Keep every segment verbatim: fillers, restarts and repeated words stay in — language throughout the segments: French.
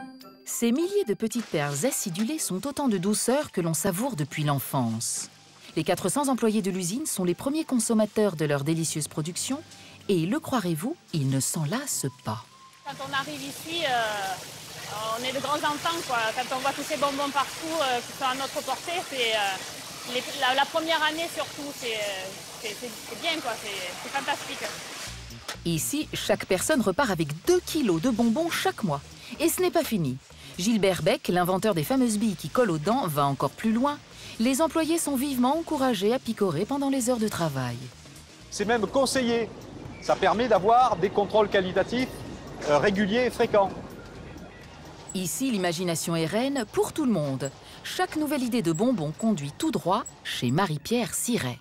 Ces milliers de petites perles acidulées sont autant de douceur que l'on savoure depuis l'enfance. Les quatre cents employés de l'usine sont les premiers consommateurs de leur délicieuse production et, le croirez-vous, ils ne s'en lassent pas. Quand on arrive ici, euh, on est de grands enfants, quoi. Quand on voit tous ces bonbons partout euh, qui sont à notre portée, c'est euh, les, la, la première année surtout, c'est euh, bien, quoi. C'est fantastique. Ici, chaque personne repart avec deux kilos de bonbons chaque mois. Et ce n'est pas fini. Gilbert Beck, l'inventeur des fameuses billes qui collent aux dents, va encore plus loin. Les employés sont vivement encouragés à picorer pendant les heures de travail. C'est même conseillé. Ça permet d'avoir des contrôles qualitatifs euh, réguliers et fréquents. Ici, l'imagination est reine pour tout le monde. Chaque nouvelle idée de bonbons conduit tout droit chez Marie-Pierre Siret.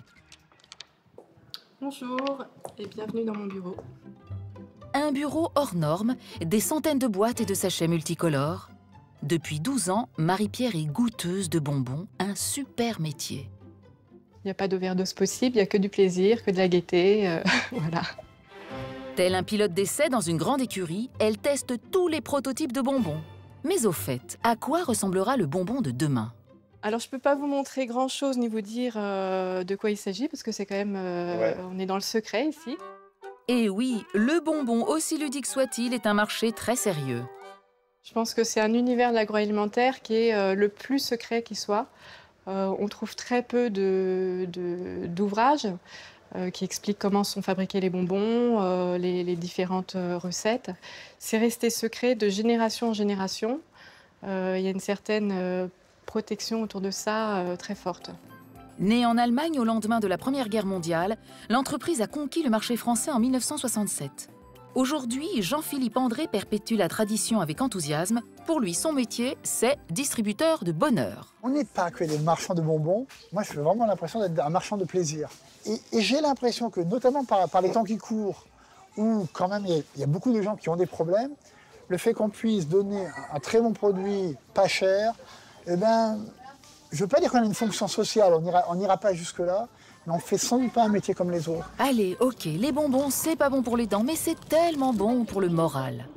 Bonjour et bienvenue dans mon bureau. Un bureau hors norme, des centaines de boîtes et de sachets multicolores. Depuis douze ans, Marie-Pierre est goûteuse de bonbons, un super métier. Il n'y a pas d'overdose possible, il n'y a que du plaisir, que de la gaieté, euh, voilà. Tel un pilote d'essai dans une grande écurie, elle teste tous les prototypes de bonbons. Mais au fait, à quoi ressemblera le bonbon de demain? Alors je ne peux pas vous montrer grand-chose ni vous dire euh, de quoi il s'agit, parce que c'est quand même, euh, ouais. On est dans le secret ici. Et oui, le bonbon, aussi ludique soit-il, est un marché très sérieux. Je pense que c'est un univers de l'agroalimentaire qui est euh, le plus secret qui soit. Euh, on trouve très peu d'ouvrages de, euh, qui expliquent comment sont fabriqués les bonbons, euh, les, les différentes euh, recettes. C'est resté secret de génération en génération. Euh, il y a une certaine euh, protection autour de ça euh, très forte. Née en Allemagne au lendemain de la Première Guerre mondiale, l'entreprise a conquis le marché français en mille neuf cent soixante-sept. Aujourd'hui, Jean-Philippe André perpétue la tradition avec enthousiasme. Pour lui, son métier, c'est distributeur de bonheur. On n'est pas que des marchands de bonbons. Moi, j'ai vraiment l'impression d'être un marchand de plaisir. Et, et j'ai l'impression que, notamment par, par les temps qui courent, où quand même il y, y a beaucoup de gens qui ont des problèmes, le fait qu'on puisse donner un, un très bon produit, pas cher, eh ben, je ne veux pas dire qu'on a une fonction sociale, on n'ira on ira pas jusque-là, mais on ne fait sans doute pas un métier comme les autres. Allez, ok, les bonbons, c'est pas bon pour les dents, mais c'est tellement bon pour le moral.